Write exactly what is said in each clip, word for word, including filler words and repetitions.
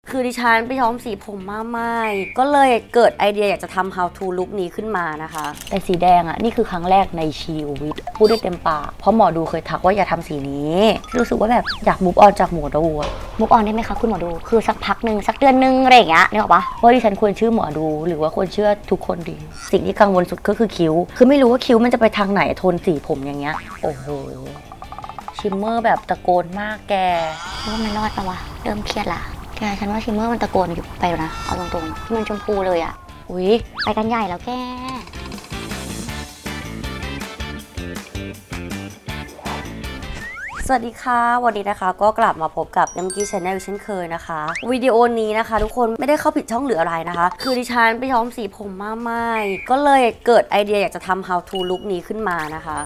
คือดิฉันไปย้อมสีผมมาใหม่ก็เลยเกิดไอเดียอยากจะทำ how to look นี้ขึ้นมานะคะแต่สีแดงอ่ะนี่คือครั้งแรกในชีวิตพูดได้เต็มปากเพราะหมอดูเคยทักว่าอย่าทำสีนี้รู้สึกว่าแบบอยากมูฟออนจากหมอดูมูฟออนได้ไหมคะคุณหมอดูคือสักพักหนึ่งสักเดือนนึงอะไรอย่างเงี้ยนึกออกปะว่าดิฉันควรเชื่อหมอดูหรือว่าควรเชื่อทุกคนดีสิ่งที่กังวลสุดก็คือคิ้วคือไม่รู้ว่าคิ้วมันจะไปทางไหนโทนสีผมอย่างเงี้ยโอ้โหชิมเมอร์แบบตะโกนมากแกว่ามันรอดปะวะเริ่มเครียดละแกฉันว่าชิมเมอร์มันตะโกนอยู่ไปแล้วนะเอาตรงๆมันชมพูเลยอ่ะอุ๊ยไปกันใหญ่แล้วแกสวัสดีค่ะวันนี้นะคะก็กลับมาพบกับยำกี้ชาแนลเช่นเคยนะคะวิดีโอนี้นะคะทุกคนไม่ได้เข้าผิดช่องหรืออะไรนะคะคือดิฉันไปย้อมสีผมมาใหม่ก็เลยเกิดไอเดียอยากจะทำ how to look นี้ขึ้นมานะคะ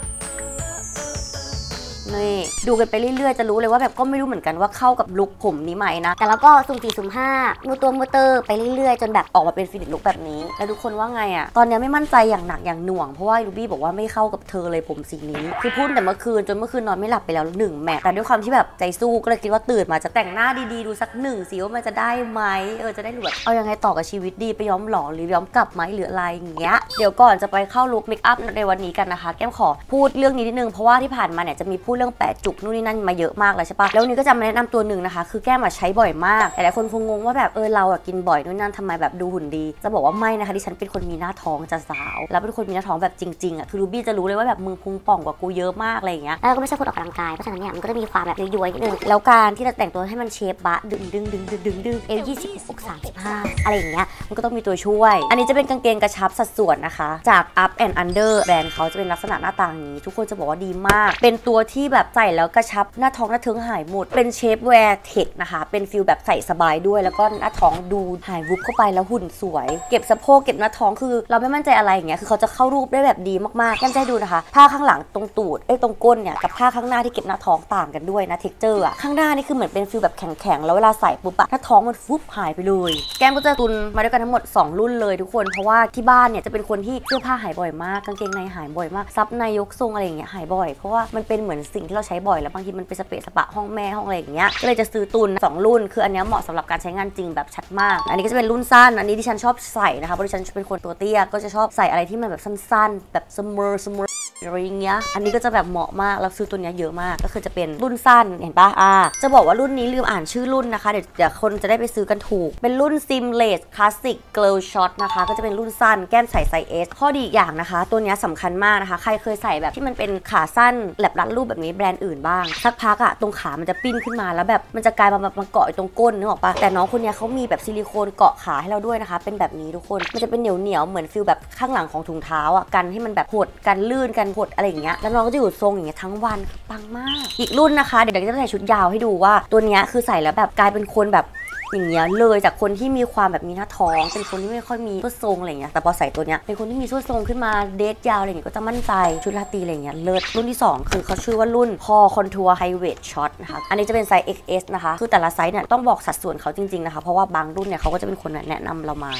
นี่ดูกันไปเรื่อยๆจะรู้เลยว่าแบบก็ไม่รู้เหมือนกันว่าเข้ากับลุคผมนี้ไหมนะแต่แล้วก็สุ่มสี่สุ่มห้ามูตัวมูเตอร์ไปเรื่อยๆจนแบบออกมาเป็นฟินิชลุคแบบนี้แล้วทุกคนว่าไงอะตอนนี้ไม่มั่นใจอย่างหนักอย่างหน่วงเพราะว่าลูบี้บอกว่าไม่เข้ากับเธอเลยผมสีนี้คือพูดแต่เมื่อคืนจนเมื่อคืนนอนไม่หลับไปแล้วหนึ่งแมทแต่ด้วยความที่แบบใจสู้ก็เลยคิดว่าตื่นมาจะแต่งหน้าดีๆดูสักหนึ่งสิว่ามันจะได้ไหมเออจะได้แบบเอายังไงต่อกับชีวิตดีไปย้อมหล่อหรือย้อมกลับไหมหรืออะไรอย่างเงี้ยเดี๋ยวก่อนจะไปเข้าลุคเมคอัพในวันนี้กันนะคะแก้มขอพูดเรื่องนี้นิดนึงเพราะว่าที่ผ่านมาเนี่ยจะมีพูดเรื่องแปะจุกนู่นนี่นั่นมาเยอะมากเลยใช่ปะแล้วนี้ก็จะมาแนะนำตัวหนึ่งนะคะคือแก้มใช้บ่อยมากแต่หลายคนคงงงว่าแบบเออเราอะกินบ่อยนู่นนั่นทำไมแบบดูหุ่นดีจะบอกว่าไม่นะคะที่ฉันเป็นคนมีหน้าท้องจะสาวแล้วเป็นคนมีหน้าท้องแบบจริงๆอะคือรูบี้จะรู้เลยว่าแบบมึงพุงป่องกว่ากูเยอะมากอะไรอย่างเงี้ยแล้วก็ไม่ใช่คนออกกำลังกายเพราะฉะนั้นเนี่ยมันก็จะมีความแบบย้วยๆนิดนึงแล้วการที่จะแต่งตัวให้มันเชฟบะดึงดึงดึงดึงดึงดึงเอวยี่สิบอกสามสิบห้าอะไรอย่างเงี้ยมันก็ต้องมีตัวช่วยอันนี้จะเป็นกางเกงกระชับสัดส่วนนะคะจาก Up and Under แบรนด์เขาจะเป็นลักษณะหน้าตาอย่างนี้ทุกคนจะบอกว่าดีมากเป็นตัวที่แบบใส่แล้วกระชับหน้าท้องหน้าเทิงหายหมดเป็นเชฟแวร์เทคนะคะเป็นฟิลแบบใส่สบายด้วยแล้วก็หน้าท้องดูหายวุบเข้าไปแล้วหุ่นสวยเก็บสะโพกเก็บหน้าท้องคือเราไม่มั่นใจอะไรอย่างเงี้ยคือเขาจะเข้ารูปได้แบบดีมากๆแก้มจะให้ดูนะคะผ้าข้างหลังตรงตูดไอ้ตรงก้นเนี่ยกับผ้าข้างหน้าที่เก็บหน้าท้องต่างกันด้วยนะเท็กเจอร์อะข้างหน้านี่คือเหมือนเป็นฟิลแบบแข็งๆแล้วเวลาใส่ปุ๊บอะหน้าท้องมันฟุบหายไปเลยแก้มก็จะตุนมาด้วยกันทั้งหมดสองรุ่นเลยทุกคนเพราะว่าที่บ้านเนี่ยจะเป็นคนที่เสื้อผ้าหายบ่อยมากกางเกงในหายบ่อยมากซับในยกทรงอะไรอย่างเงี้ยหายบ่อยเพราะว่ามันเป็นเหมือนสิ่งที่เราใช้บ่อยแล้วบางทีมันเป็นสเปะสปะห้องแม่ห้องอะไรอย่างเงี้ยก็เลยจะซื้อตุนสองรุ่นคืออันนี้เหมาะสำหรับการใช้งานจริงแบบชัดมากอันนี้ก็จะเป็นรุ่นสั้นอันนี้ที่ฉันชอบใส่นะคะเพราะดิฉันเป็นคนตัวเตี้ยก็จะชอบใส่อะไรที่มันแบบสั้นๆแบบสมอร์สมอร์อะไรอย่างเงี้ยอันนี้ก็จะแบบเหมาะมากแล้วซื้อตัวนี้เยอะมากก็คือจะเป็นรุ่นสั้นเห็นปะอ่าจะบอกว่ารุ่นนี้ลืมอ่านชื่อรุ่นนะคะเดี๋ยวเดี๋ยวคนจะได้ไปซื้อกันถูกเป็นรุ่น Seamless Classic Girl Shot นะคะก็จะเป็นรุ่นสั้นแก้มใส่ไซส์ S ข้อดีอีกอย่างนะคะตัวนี้สำคัญมากนะคะใครเคยใส่แบบที่มันเป็นขาสั้นแลบรัดรูปแบบนี้แบรนด์อื่นบ้างสักพักอะตรงขามันจะปิ้นขึ้นมาแล้วแบบมันจะกลายมามาเกาะตรงก้นนึกออกปะแต่น้องคนนี้เขามีแบบซิลิโคนเกาะขาให้เราด้วยนะคะเป็นแบบนี้ทุกคนมันจะเป็นเหนียวเหนียวเหมือนฟิลแบบข้างหลังของถุงเท้าอ่ะกันให้มันแบบหดกันลื่นกันหดอะไรอย่างเงี้ยแล้วน้องก็จะอยู่ทรงอย่างเงี้ยทั้งวันปังมากอีกรุ่นนะคะเดี๋ยวจะใส่ชุดยาวให้ดูว่าตัวนี้คือใส่แล้วแบบกลายเป็นคนแบบอย่างเงี้ยเลยจากคนที่มีความแบบมีหน้าท้องเป็นคนที่ไม่ค่อยมีส่วนทรงอะไรเงี้ยแต่พอใส่ตัวเนี้ยเป็นคนที่มีส่วนทรงขึ้นมาเดทยาวอะไรเงี้ยก็จะมั่นใจชุดราตรีอะไรเงี้ยเลิศรุ่นที่สองคือเขาชื่อว่ารุ่นพอคอนทัวร์ไฮเวทช็อตนะคะอันนี้จะเป็นไซส์ เอ็กซ์ เอส นะคะคือแต่ละไซส์เนี่ยต้องบอกสัดส่วนเขาจริงๆนะคะเพราะว่าบางรุ่นเนี่ยเขาก็จะเป็นคนแนะนำเรามา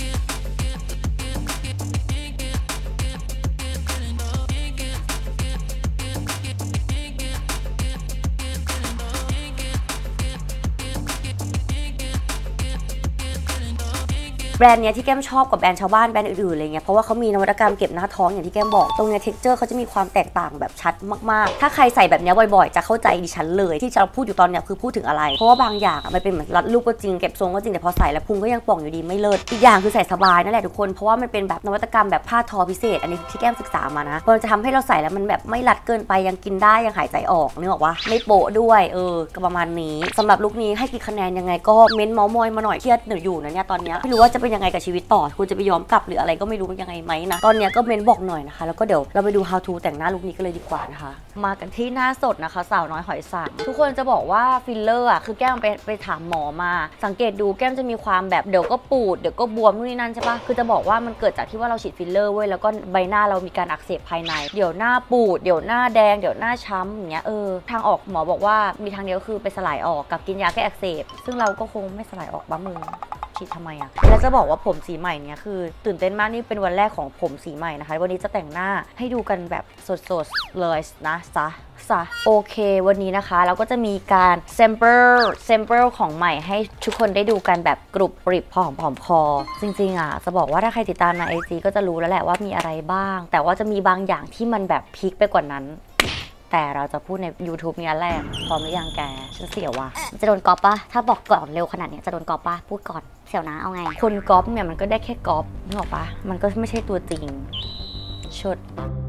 แบรนด์เนี้ยที่แก้มชอบกับแบรนด์ชาวบ้านแบรนด์อื่นๆอะไรเงี้ยเพราะว่าเขามีนวัตกรรมเก็บหน้าท้องอย่างที่แก้มบอกตรงเนี้ยเท็กเจอร์เขาจะมีความแตกต่างแบบชัดมากๆถ้าใครใส่แบบเนี้ยบ่อยๆจะเข้าใจดิฉันเลยที่เราพูดอยู่ตอนเนี้ยคือพูดถึงอะไรเพราะว่าบางอย่างมันเป็นเหมือนรัดรูปก็จริงเก็บทรงก็จริงแต่พอใส่แล้วพุงก็ยังป่องอยู่ดีไม่เลิศอีกอย่างคือใส่สบายนั่นแหละทุกคนเพราะว่ามันเป็นแบบนวัตกรรมแบบผ้าทอพิเศษอันนี้ที่แก้มศึกษามานะมันจะทำให้เราใส่แล้วมันแบบไม่รัดเกินไปยังกินได้ยังหายใจออกนึกออกว่าไม่โปะด้วยเออก็ประมาณนี้สำหรับลุคนี้ให้กี่คะแนนยังไงก็เม้นเมาส์มอยมาหน่อยเครียดอยู่นะเนี่ยตอนนี้ไม่รู้ว่าจะเป็นยังไงกับชีวิตต่อคุณจะไปย้อมกลับหรืออะไรก็ไม่รู้ยังไงไหมนะตอนนี้ก็เมนบอกหน่อยนะคะแล้วก็เดี๋ยวเราไปดู how to แต่งหน้าลุคนี้กันเลยดีกว่านะคะมากันที่หน้าสดนะคะสาวน้อยหอยสังทุกคนจะบอกว่าฟิลเลอร์อ่ะคือแก้มไปไปถามหมอมาสังเกตดูแก้มจะมีความแบบเดี๋ยวก็ปูดเดี๋ยวก็บวมนู่นนี่นั่นใช่ปะคือจะบอกว่ามันเกิดจากที่ว่าเราฉีดฟิลเลอร์เว้ยแล้วก็ใบหน้าเรามีการอักเสบภายในเดี๋ยวหน้าปูดเดี๋ยวหน้าแดงเดี๋ยวหน้าช้ำอย่างเงี้ยเออทางออกหมอบอกว่ามีทางเดียวคือไปสลายออกกับกินยาแก้อักเสบซึ่งเราก็คงไม่สลายออกบ้ามือฉีดทำไมอะแล้วจะบอกว่าผมสีใหม่เนี่ยคือตื่นเต้นมากนี่เป็นวันแรกของผมสีใหม่นะคะวันนี้จะแต่งหน้าให้ดูกันแบบสดๆเลยนะซะซะโอเควันนี้นะคะเราก็จะมีการแซมเปิลแซมเปิลของใหม่ให้ทุกคนได้ดูกันแบบกรุบกริบพอหอมผอมคอจริงๆอ่ะจะบอกว่าถ้าใครติดตามใน ไอ จี ก็จะรู้แล้วแหละว่ามีอะไรบ้างแต่ว่าจะมีบางอย่างที่มันแบบพีคไปกว่านั้นแต่เราจะพูดใน YouTube นี้แรกพร้อมหรือยังแกฉันเสียวว่ะจะโดนก๊อปปะถ้าบอกก่อนเร็วขนาดนี้จะโดนก๊อปปะพูดก่อนเสียวนะเอาไงคนก๊อปเนี่ยมันก็ได้แค่ก๊อปนึกออกปะมันก็ไม่ใช่ตัวจริงชุด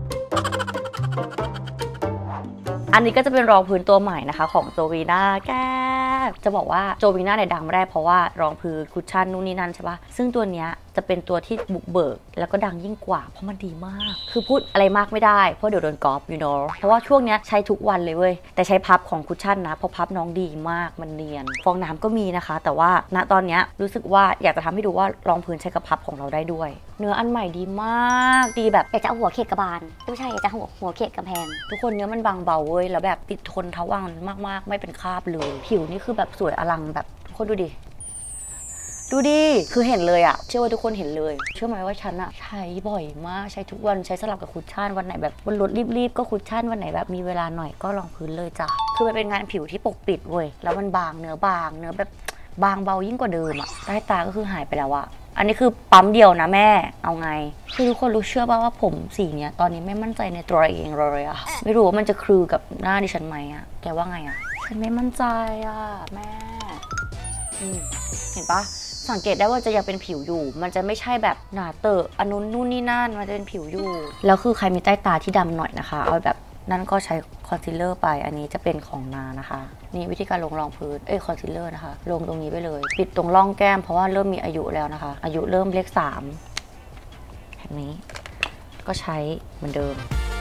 อันนี้ก็จะเป็นรองพื้นตัวใหม่นะคะของโจวีน่าแกจะบอกว่าโจวีน่าเนี่ยดังแรกเพราะว่ารองพื้นคุชชั่นนู่นนี่นั่นใช่ปะซึ่งตัวเนี้ยจะเป็นตัวที่บุกเบิกแล้วก็ดังยิ่งกว่าเพราะมันดีมากคือพูดอะไรมากไม่ได้เพราะเดี๋ยวโดนก๊อป you know เพราะว่าช่วงเนี้ยใช้ทุกวันเลยเว้ยแต่ใช้พับของคุชชั่นนะเพราะพับน้องดีมากมันเนียนฟองน้ำก็มีนะคะแต่ว่าณตอนเนี้ยรู้สึกว่าอยากจะทำให้ดูว่ารองพื้นใช้กับพับของเราได้ด้วยเนื้ออันใหม่ดีมากดีแบบอยากจะเอาหัวเขกกระบาลไม่ใช่อยากจะหัวหัวเขกกระแพงทุกคนเนื้อมันบางเบาเว้ยแล้วแบบติดทนทวังมากๆไม่เป็นคราบเลยผิวนี่คือแบบสวยอลังแบบคนดูดิดูดิคือเห็นเลยอะเชื่อว่าทุกคนเห็นเลยเชื่อไหมว่าฉันอะใช้บ่อยมากใช้ทุกวันใช้สลับกับคุชชั่นวันไหนแบบบนรถรีบๆก็คุชชั่นวันไหนแบบมีเวลาหน่อยก็รองพื้นเลยจ้ะคือมันเป็นงานผิวที่ปกปิดเว้ยแล้วมันบางเนื้อบางเนื้อแบบบางเบายิ่งกว่าเดิมอะใต้ตาก็คือหายไปแล้วอะอันนี้คือปั๊มเดียวนะแม่เอาไงคือทุกคนรู้เชื่อป่ะว่าผมสีเนี้ยตอนนี้ไม่มั่นใจในตัวเองเลยอะไม่รู้ว่ามันจะคลือกับหน้าดิฉันไหมอะแกว่าไงอะฉันไม่มั่นใจอะแม่เห็นปะสังเกตได้ว่าจะยังเป็นผิวอยู่มันจะไม่ใช่แบบหนาเตอะอันนู้นนู่นนี่นั่นมันจะเป็นผิวอยู่แล้วคือใครมีใต้ตาที่ดำหน่อยนะคะเอาแบบนั่นก็ใช้คอนซีลเลอร์ไปอันนี้จะเป็นของนานะคะนี่วิธีการลงรองพื้นเอ้ยคอนซีลเลอร์นะคะลงตรงนี้ไปเลยปิดตรงร่องแก้มเพราะว่าเริ่มมีอายุแล้วนะคะอายุเริ่มเลขสามแบบนี้ก็ใช้เหมือนเดิม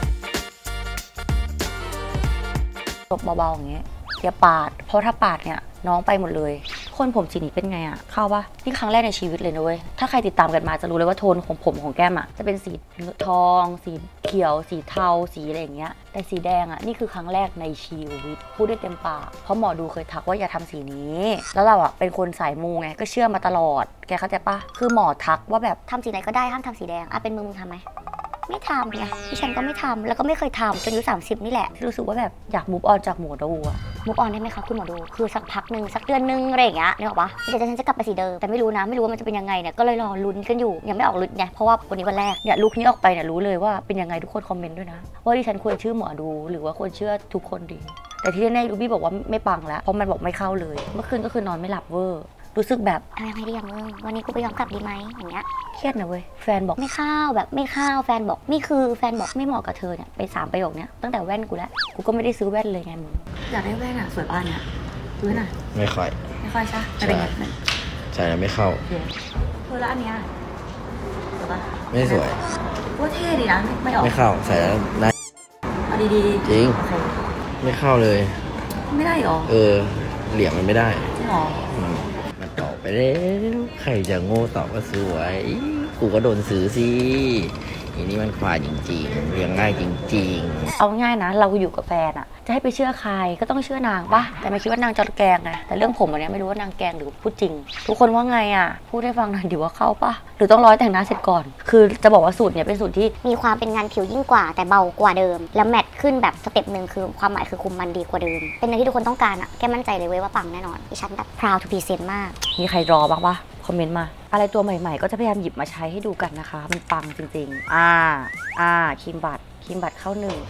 ตบเบาๆอย่างเงี้ยอย่าปาดเพราะถ้าปาดเนี่ยน้องไปหมดเลยคนผมสีนี้เป็นไงอะเข้าปะนี่ครั้งแรกในชีวิตเลยนะเว้ยถ้าใครติดตามกันมาจะรู้เลยว่าโทนของผมของแก้มอะจะเป็นสีทองสีเขียวสีเทาสีอะไรอย่างเงี้ยแต่สีแดงอะนี่คือครั้งแรกในชีวิตพูดได้เต็มปากเพราะหมอดูเคยทักว่าอย่าทำสีนี้แล้วเราอะเป็นคนสายมูไงก็เชื่อมาตลอดแกเข้าใจปะคือหมอทักว่าแบบทำสีไหนก็ได้ห้ามทำสีแดงอ่ะเป็นมึงมึงทำไหมไม่ทำไงที่ฉันก็ไม่ทำแล้วก็ไม่เคยทำจนอายุสามสิบนี่แหละรู้สึกว่าแบบอยากมูฟออนจากหมอดูอะมูฟออนได้ไหมคะคุณหมอดูคือสักพักหนึ่งสักเดือนนึงอะไรอย่างเงี้ยนึกออกปะเดี๋ยวฉันจะกลับไปสีเดิมแต่ไม่รู้นะไม่รู้ว่ามันจะเป็นยังไงเนี่ยก็เลยรอลุ้นกันอยู่ยังไม่ออกลุ้นไงเพราะว่าวันนี้วันแรกเนี่ยลุคนี้ออกไปเนี่ยรู้เลยว่าเป็นยังไงทุกคนคอมเมนต์ด้วยนะว่าดิฉันควรเชื่อหมอดูหรือว่าควรเชื่อทุกคนดีแต่ที่แน่ๆรูบี้บอกว่าไม่ปังแล้วเพราะมันบอกไม่เข้าเลยเมื่อคืนก็คือนอนไม่หลับเวอร์รู้สึกแบบอะไรไม่ได้ยังมึงวันนี้กูไปย้อมกลับดีไหมอย่างเงี้ยเครียดนะเว้ยแฟนบอกไม่เข้าแบบไม่เข้าแฟนบอกนี่คือแฟนบอกไม่เหมาะกับเธอเนี่ยไปสามประโยคเนี้ยตั้งแต่แว่นกูแล้วกูก็ไม่ได้ซื้อแว่นเลยไงมึงอยากได้แว่นอะสวยบ้านเนี่ยซื้อหน่อยไม่ค่อยไม่ค่อยใช่ใช่ใช่แล้วไม่เข้าเออแล้วอันเนี้ยสวยปะไม่สวยว่าเท่ดีนะไม่ออกไม่เข้าใส่แล้วได้เอาดีๆจริงไม่เข้าเลยไม่ได้หรอเออเหลี่ยมมันไม่ได้จริงหรอมันตอบไปแล้วใครจะโง่ตอบว่าสวยกูก็โดนซื้อสิอันนี้มันควายจริงๆเรียงง่ายจริงๆเอาง่ายนะเราอยู่กับแฟนอะจะให้ไปเชื่อใครก็ต้องเชื่อนางปะแต่ไม่คิดว่านางจะแกงไงแต่เรื่องผมอันนี้ไม่รู้ว่านางแกงหรือพูดจริงทุกคนว่าไงอะพูดให้ฟังหน่อยดิว่าเข้าปะหรือต้องร้อยแต่งหน้าเสร็จก่อนคือจะบอกว่าสูตรเนี้ยเป็นสูตรที่มีความเป็นงานผิวยิ่งกว่าแต่เบากว่าเดิมแล้วแมทขึ้นแบบสเต็ปหนึ่งคือความหมายคือคุมมันดีกว่าเดิมเป็นอะไรที่ทุกคนต้องการอะแกมั่นใจเลยเว้ยว่าปังแน่นอนดิฉันแบบ proud to present มากมีใครรอบ้างปะคอมเมนต์มาอะไรตัวใหม่ๆก็จะพยายามหยิบมาใช้ให้ดูกันนะคะมันปังจริงๆอ่าอ่าครีมบัตครีมบัตเข้าหนึ่ง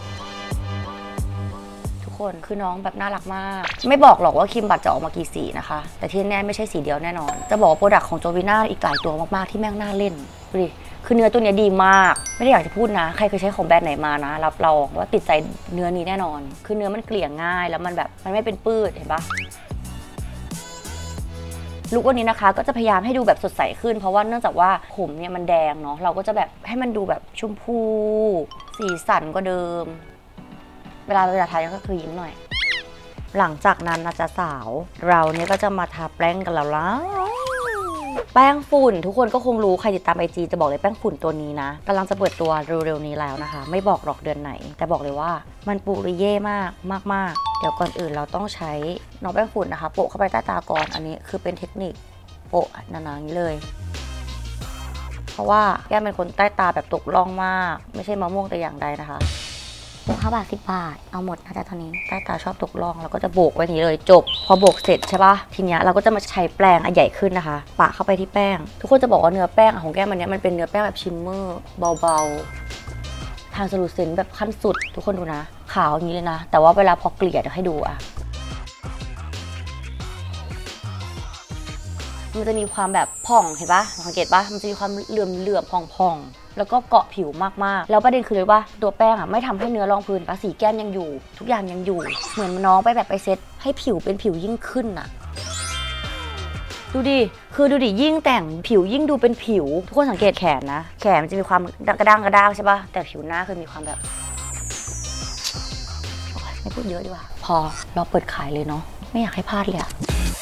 ทุกคนคือน้องแบบน่ารักมากไม่บอกหรอกว่าครีมบัตจะออกมากี่สีนะคะแต่ที่แน่ไม่ใช่สีเดียวแน่นอนจะบอกว่าโปรดักต์ของโจวีน่าอีกหลายตัวมากๆที่แม่งน่าเล่นดูดิคือเนื้อตัวนี้ดีมากไม่ได้อยากจะพูดนะใครเคยใช้ของแบรนด์ไหนมานะรับรองว่าติดใจเนื้อนี้แน่นอนคือเนื้อมันเกลี่ยง่ายแล้วมันแบบมันไม่เป็นปื้ดเห็นปะลุควันนี้นะคะก็จะพยายามให้ดูแบบสดใสขึ้นเพราะว่าเนื่องจากว่าผมเนี่ยมันแดงเนาะเราก็จะแบบให้มันดูแบบชมพูสีสันกว่าเดิมเวลาเวลาทาก็คือยิ้มหน่อยหลังจากนั้นนะจ๊ะสาวเราเนี่ยก็จะมาทาแป้งกันแล้วล่ะแป้งฝุ่นทุกคนก็คงรู้ใครติดตามไอจีจะบอกเลยแป้งฝุ่นตัวนี้นะกำลังจะเปิดตัวเร็วๆนี้แล้วนะคะไม่บอกหรอกเดือนไหนแต่บอกเลยว่ามันปุริเย่มากมากๆเดี๋ยวก่อนอื่นเราต้องใช้น้องแป้งฝุ่นนะคะโปะเข้าไปใต้ตาก่อนอันนี้คือเป็นเทคนิคโปะหนาๆอย่างนี้เลยเพราะว่าแก้มเป็นคนใต้ตาแบบตกล่องมากไม่ใช่มะม่วงแต่อย่างใดนะคะโบกห้าบาทสิบบาทเอาหมดนะจ๊ะตอนนี้ใต้ตาชอบตกล่องเราก็จะโบกไว้นี้เลยจบพอโบกเสร็จใช่ปะทีเนี้ยเราก็จะมาใช้แปรงอันใหญ่ขึ้นนะคะปะเข้าไปที่แป้งทุกคนจะบอกว่าเนื้อแป้งของแก้มอันนี้มันเป็นเนื้อแป้งแบบชิมเมอร์เบาๆทานสลูเซนแบบขั้นสุดทุกคนดูนะขาวอย่างนี้เลยนะแต่ว่าเวลาพอเกลี่ยเดี๋ยวให้ดูอะมันจะมีความแบบผ่องเห็นปะสังเกตปะมันจะมีความเหลื่อมเหลื่อมพองๆแล้วก็เกาะผิวมากๆแล้วประเด็นคือเลยว่าตัวแป้งอ่ะไม่ทำให้เนื้อรองพื้นปะสีแก้มยังอยู่ทุกอย่างยังอยู่เหมือนน้องไปแบบไปเซตให้ผิวเป็นผิวยิ่งขึ้นอ่ะดูดิคือดูดิยิ่งแต่งผิวยิ่งดูเป็นผิวทุกคนสังเกตแขนนะแขนมันจะมีความกระด้างกระด้างใช่ปะแต่ผิวหน้าคือมีความแบบไม่พูดเยอะดีกว่าพอเราเปิดขายเลยเนาะไม่อยากให้พลาดเลยอะ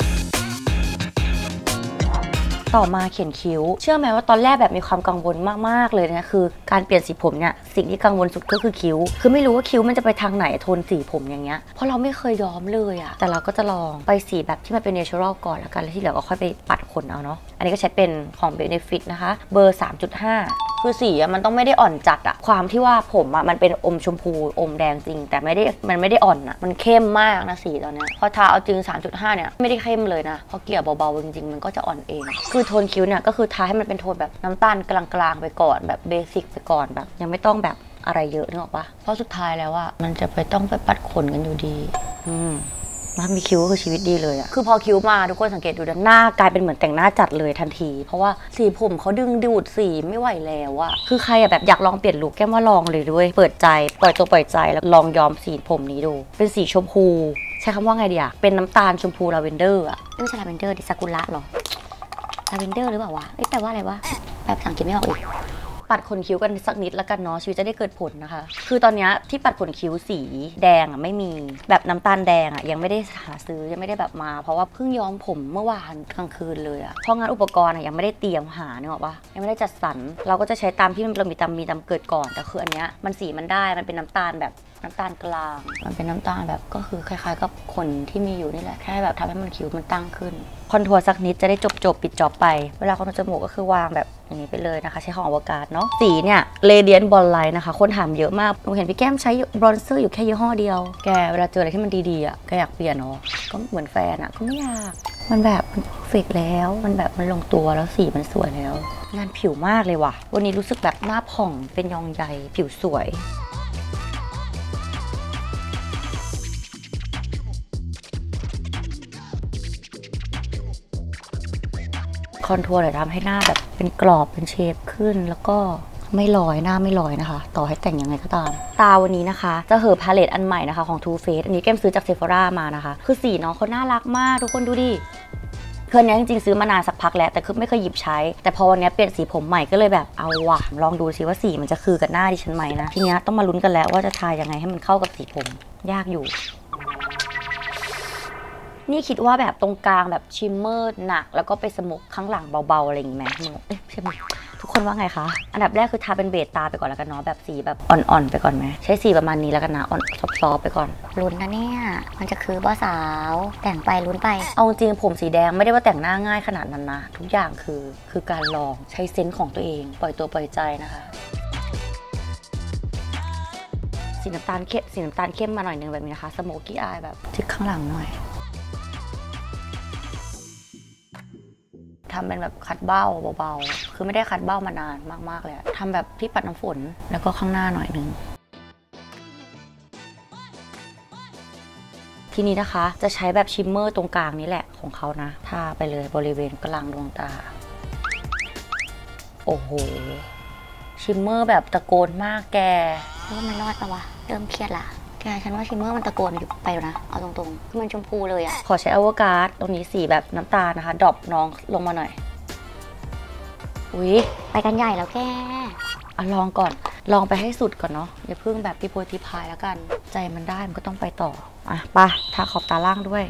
ต่อมาเขียนคิ้วเชื่อไหมว่าตอนแรกแบบมีความกังวลมากๆเลยนะคือการเปลี่ยนสีผมเนี่ยสิ่งที่กังวลสุดก็คือคิ้วคือไม่รู้ว่าคิ้วมันจะไปทางไหนโทนสีผมอย่างเงี้ยเพราะเราไม่เคยย้อมเลยอะแต่เราก็จะลองไปสีแบบที่มันเป็นเนเชอรัลก่อนแล้วกันแล้วที่เหลือก็ค่อยไปปัดขนเอาเนาะอันนี้ก็ใช้เป็นของ Benefit นะคะเบอร์ สามจุดห้า คือสีมันต้องไม่ได้อ่อนจัดอะความที่ว่าผมอะมันเป็นอมชมพูอมแดงจริงแต่ไม่ได้มันไม่ได้อ่อนอะมันเข้มมากนะสีตอนนี้พอทาเอาจริง สามจุดห้า เนี่ยไม่ได้เข้มเลยนะพอเกลี่ยเบาๆจริงๆมันก็จะอ่อนเองคือโทนคิ้วเนี่ยก็คือทาให้มันเป็นโทนแบบน้ำตาลกลางๆไปก่อนแบบเบสิกไปก่อนแบบยังไม่ต้องแบบอะไรเยอะนึกออกปะเพราะสุดท้ายแล้วอะมันจะไปต้องไปปัดขนกันอยู่ดีอืมมันมีคิ้วก็คือชีวิตดีเลยอะคือพอคิ้วมาทุกคนสังเกตดูด้านหน้ากลายเป็นเหมือนแต่งหน้าจัดเลยทันทีเพราะว่าสีผมเขาดึงดูดสีไม่ไหวแล้วอะคือใครอะแบบอยากลองเปลี่ยนลุคแก้มว่าลองเลยด้วยเปิดใจปล่อยตัวปล่อยใจแล้วลองย้อมสีผมนี้ดูเป็นสีชมพูใช้คำว่าไงดีอะเป็นน้ำตาลชมพูลาเวนเดอร์อะไม่ใช่ลาเวนเดอร์ดิซากุระหรอลาเวนเดอร์หรือเปล่าวะแปลว่าอะไรวะแปลภาษาอังกฤษไม่ออกอีกปัดขนคิ้วกันสักนิดแล้วกันเนาะชีวิตจะได้เกิดผลนะคะคือตอนนี้ที่ปัดขนคิ้วสีแดงอ่ะไม่มีแบบน้ำตาลแดงอ่ะยังไม่ได้หาซื้อยังไม่ได้แบบมาเพราะว่าเพิ่งย้อมผมเมื่อวานกลางคืนเลยอ่ะเพราะงั้นอุปกรณ์อ่ะยังไม่ได้เตรียมหาเนี่ยหรอปะยังไม่ได้จัดสรรเราก็จะใช้ตามที่มันเรามีตามมีตามเกิดก่อนแต่คืออันเนี้ยมันสีมันได้มันเป็นน้ำตาลแบบน้ำตาลกลางมันเป็นน้ำตาลแบบก็คือคล้ายๆกับขนที่มีอยู่นี่แหละแค่แบบทำให้มันคิ้วมันตั้งขึ้นคอนทัวร์สักนิดจะได้จบจบปิดจ็อบไปเวลาคอนทัวร์จมูกก็คือวางแบบอย่างนี้ไปเลยนะคะใช้ของอวกาศเนาะสีเนี่ยเรเดียนบอลไลท์นะคะคนถามเยอะมากหนูเห็นพี่แก้มใช้บรอนเซอร์อยู่แค่ยี่ห้อเดียวแกเวลาเจออะไรที่มันดีๆอ่ะแกอยากเปลี่ยนเนาะก็เหมือนแฟนอ่ะก็ไม่อยากมันแบบมันเฟกแล้วมันแบบมันลงตัวแล้วสีมันสวยแล้วงานผิวมากเลยว่ะวันนี้รู้สึกแบบหน้าผ่องเป็นยองใยผิวสวยคอนทัวร์เลยทำให้หน้าแบบเป็นกรอบเป็นเชฟขึ้นแล้วก็ไม่ลอยหน้าไม่ลอยนะคะต่อให้แต่งยังไงก็ตามตาวันนี้นะคะจะเหอพาเลตอันใหม่นะคะของ Too Faced อันนี้แก้มซื้อจาก Sephora มานะคะคือสีน้องเขาน่ารักมากทุกคนดูดิคืออันนี้จริงๆซื้อมานานสักพักแล้วแต่คือไม่เคยหยิบใช้แต่พอวันนี้เปลี่ยนสีผมใหม่ก็เลยแบบเอาว่ะลองดูสิว่าสีมันจะคือกับหน้าดิฉันไหมนะทีนี้ต้องมาลุ้นกันแล้วว่าจะทายังไงให้มันเข้ากับสีผมยากอยู่นี่คิดว่าแบบตรงกลางแบบชิมเมอร์หนักแล้วก็ไปสมุกข้างหลังเบาๆอะไรอย่างงี้ไหมเอ๊ะใช่ไหมทุกคนว่าไงคะอันดับแรกคือทาเป็นเบสตาไปก่อนแล้วกันเนาะแบบสีแบบอ่อนๆไปก่อนไหมใช้สีประมาณนี้แล้วกันนะอ่อนซอฟๆไปก่อนลุ้นนะเนี่ยมันจะคือบ่สาวแต่งไปลุ้นไปเอาจริงผมสีแดงไม่ได้ว่าแต่งหน้าง่ายขนาดนั้นนะทุกอย่างคือคือการลองใช้เซนส์ของตัวเองปล่อยตัวปล่อยใจนะคะสีน้ำตาลเข้มสีน้ำตาลเข้มมาหน่อยนึงแบบนี้นะคะสโมกี้อายแบบที่ข้างหลังหน่อยทำเป็นแบบคัดเบ้าเบาๆคือไม่ได้คัดเบ้ามานานมากๆเลยทำแบบที่ปัดน้ำฝนแล้วก็ข้างหน้าหน่อยนึงทีนี้นะคะจะใช้แบบชิมเมอร์ตรงกลางนี้แหละของเขานะทาไปเลยบริเวณกลางดวงตาโอ้โหชิมเมอร์แบบตะโกนมากแกแล้วมันรอดปะวะเริ่มเครียดละแกฉันว่าชิมเมอร์มันตะโกนอยู่ไปนะเอาตรงๆคือมันชมพูเลยอะขอใช้อวกาศตรงนี้สีแบบน้ำตาลนะคะดรอปน้องลงมาหน่อยอุ๊ยไปกันใหญ่แล้วแกอ่ะลองก่อนลองไปให้สุดก่อนเนาะอย่าเพิ่งแบบที่โพยที่พายแล้วกันใจมันได้มันก็ต้องไปต่ออ่ะไปทาขอบตาล่างด้วย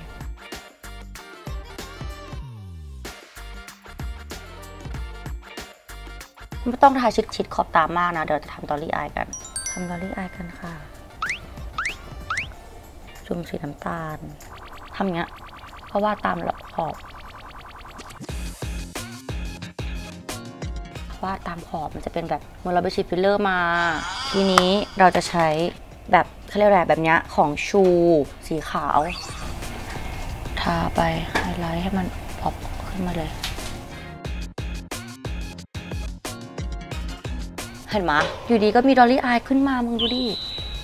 ไม่ต้องทาชิดๆขอบตามากนะเดี๋ยวจะทำดอลลี่อายกันทำดอลลี่อายกันค่ะจุ่มสีน้ำตาลทำอย่างเงี้ยเพราะว่าตามขอบวาดตามขอบมันจะเป็นแบบเหมือนเราไปฉีดฟิลเลอร์มาทีนี้เราจะใช้แบบเขาเรียกอะไรแบบนี้ของชูสีขาวทาไปไฮไลท์ให้มันพอปขึ้นมาเลยเห็นไหมอยู่ดีก็มีดอลลี่อายขึ้นมามึงดูดิ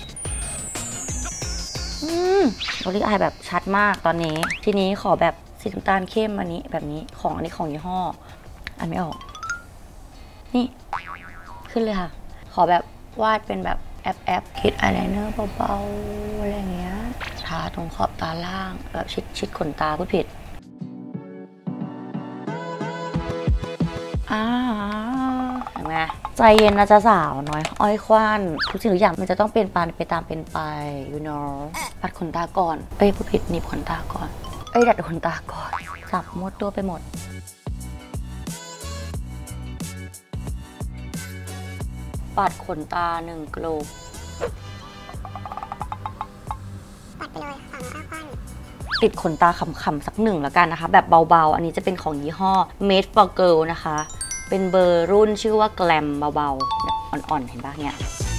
อืมดอลลี่อายแบบชัดมากตอนนี้ทีนี้ขอแบบสีน้ำตาลเข้มอันนี้แบบนี้ของอันนี้ของยี่ห้ออันไม่ออกนี่ขึ้นเลยค่ะขอแบบวาดเป็นแบบแอปแอปคิดอายไลเนอร์เบาๆอะไรอย่างเงี้ยทาตรงขอบตาล่างแบบชิดชิดขนตาพูดผิดอ่าเห็นไหมใจเย็นนะจ๊ะสาวน้อยอ้อยควันทุกสิ่งทุกอย่างมันจะต้องเป็นไปไปตามเป็นไป you know ปัดขนตาก่อนเอ้ยพูดผิดหนีบขนตาก่อนเอ้ยดัดขนตาก่อนจับมดตัวไปหมดปัดขนตาหนึ่งกลูบปัดไปเลยฝั่งอ้าควันติดขนตาขำๆสักหนึ่งแล้วกันนะคะแบบเบาๆอันนี้จะเป็นของยี่ห้อ Made for Girl นะคะเป็นเบอร์รุ่นชื่อว่า Glam เบาๆแบบอ่อนๆเห็นป่ะเนี่ย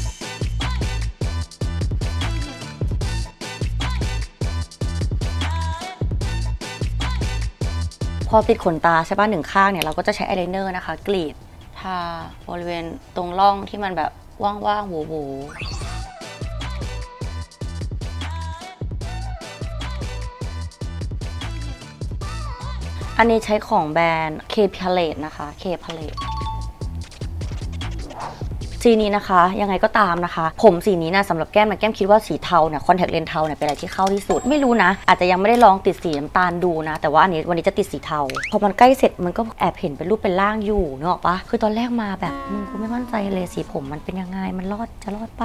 พอติดขนตาใช่ป่ะหนึ่งข้างเนี่ยเราก็จะใช้อายไลเนอร์นะคะกรีดทาบริเวณตรงร่องที่มันแบบว่างๆโหวๆอันนี้ใช้ของแบรนด์ K Palette นะคะ K Palette สีนี้นะคะยังไงก็ตามนะคะผมสีนี้นะสำหรับแก้มนะแก้มคิดว่าสีเทาเนี่ยคอนแทคเลนส์เทาเนี่ยเป็นอะไรที่เข้าที่สุดไม่รู้นะอาจจะยังไม่ได้ลองติดสีน้ำตาลดูนะแต่ว่าอันนี้วันนี้จะติดสีเทาพอมันใกล้เสร็จมันก็แอบเห็นเป็นรูปเป็นร่างอยู่นึกออกปะคือตอนแรกมาแบบมึงกูไม่มั่นใจเลยสีผมมันเป็นยังไงมันรอดจะรอดปะ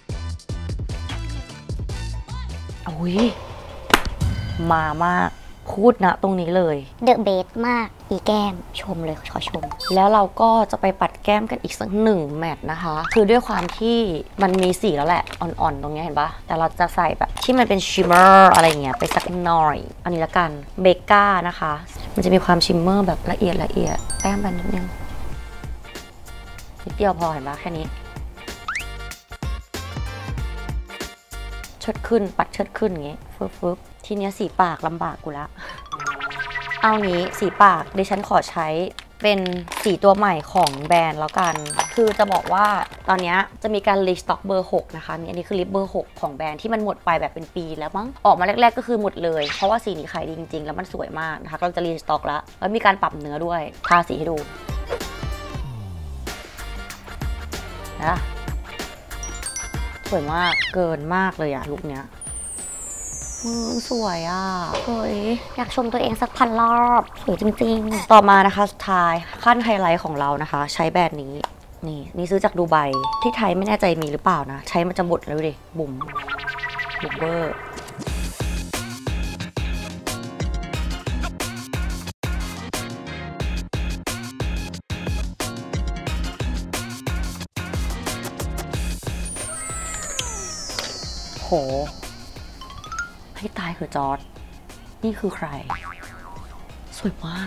โอ้ยมามากพูดนะตรงนี้เลยเดอะเบสมากอีแก้มชมเลยขอชมแล้วเราก็จะไปปัดแก้มกันอีกสักหนึ่งแมทนะคะคือด้วยความที่มันมีสีแล้วแหละอ่อนๆตรงนี้เห็นปะแต่เราจะใส่แบบที่มันเป็นชิมเมอร์อะไรเงี้ยไปสักหน่อยอันนี้ละกันเบก้านะคะมันจะมีความชิมเมอร์แบบละเอียดละเอียดแต้มไปนิดนึงนิดเดียวพอเห็นปะแค่นี้เชิดขึ้นปัดเชิดขึ้นอย่างงี้ฟึบฟึบทีนี้สีปากลำบากกูละเอางี้สีปากดิฉันขอใช้เป็นสีตัวใหม่ของแบรนด์แล้วกันคือจะบอกว่าตอนนี้จะมีการลิสต็อกเบอร์หกนะคะนี่อันนี้คือลิสเบอร์หกของแบรนด์ที่มันหมดไปแบบเป็นปีแล้วมั้งออกมาแรกๆก็คือหมดเลยเพราะว่าสีนี้ขายดีจริงๆแล้วมันสวยมากนะคะเราจะรีสต็อกแล้วแล้วมีการปรับเนื้อด้วยทาสีให้ดูนะสวยมากเกินมากเลยอะลุคเนี้ยมือสวยอ่ะเฮ้ยอยากชมตัวเองสักพันรอบสวยจริงๆต่อมานะคะสุดท้ายขั้นไฮไลท์ของเรานะคะใช้แบรนด์นี้นี่นี่ซื้อจากดูไบที่ไทยไม่แน่ใจมีหรือเปล่านะใช้มันจะหมดแล้วดิบุ๋มบุ๋มเบอร์โหให้ตายคือจอร์จนี่คือใครสวยมาก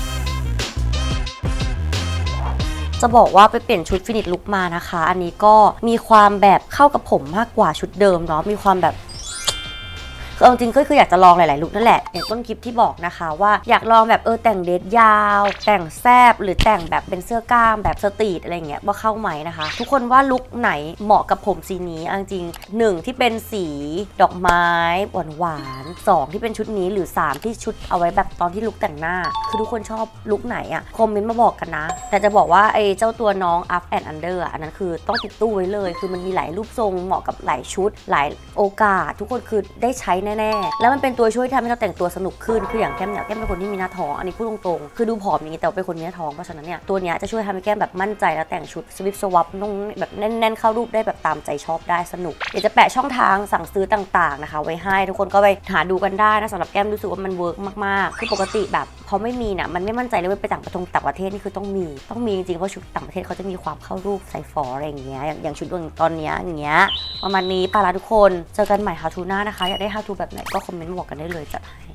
จะบอกว่าไปเปลี่ยนชุดฟินิชลุคมานะคะอันนี้ก็มีความแบบเข้ากับผมมากกว่าชุดเดิมเนาะมีความแบบคือจริงๆก็คืออยากจะลองหลายๆลุคนั่นแหละอย่างต้นคลิปที่บอกนะคะว่าอยากลองแบบเออแต่งเดรสยาวแต่งแซบหรือแต่งแบบเป็นเสื้อกล้ามแบบสตรีทอะไรเงี้ยว่าเข้าไหมนะคะทุกคนว่าลุคไหนเหมาะกับผมสีนี้จริงๆหนึ่งที่เป็นสีดอกไม้หวานหวานสองที่เป็นชุดนี้หรือสามที่ชุดเอาไว้แบบตอนที่ลุคแต่งหน้าคือทุกคนชอบลุคไหนอะคอมเมนต์มาบอกกันนะแต่จะบอกว่าไอ้เจ้าตัวน้อง up and under อันนั้นคือต้องติดตู้ไว้เลยคือมันมีหลายรูปทรงเหมาะกับหลายชุดหลายโอกาสทุกคนคือได้ใช้แน่ๆแล้วมันเป็นตัวช่วยที่ทำให้เราแต่งตัวสนุกขึ้นคืออย่างแก้มเนี่ยแก้มเป็นคนที่มีหน้าท้องอันนี้พูดตรงๆคือดูผอมอย่างนี้แต่เป็นคนมีหน้าท้องเพราะฉะนั้นเนี่ยตัวเนี้ยจะช่วยทำให้แก้มแบบมั่นใจแล้วแต่งชุดสวิปสวับต้องแบบแน่นๆเข้ารูปได้แบบตามใจชอบได้สนุกเดี๋ยวจะแปะช่องทางสั่งซื้อต่างๆนะคะไว้ให้ทุกคนก็ไปหาดูกันได้นะสำหรับแก้มรู้สึกว่ามันเวิร์กมากๆคือปกติแบบพอไม่มีเนี่ยมันไม่มั่นใจเลยว่าไปต่างประเทศต่างประเทศนี่คือต้องมีต้องมีจริงๆเพราะชุดต่างประเทศเขาจะมีความเข้ารูปใส่ฟออะไรอย่างเงี้ยอย่างชุดตอนเนี้ยอย่างเงี้ยประมาณนี้ปาลาทุกคนเจอกันใหม่ How to หน้านะคะอยากได้ How to แบบไหนก็คอมเมนต์บอกกันได้เลยจัดให้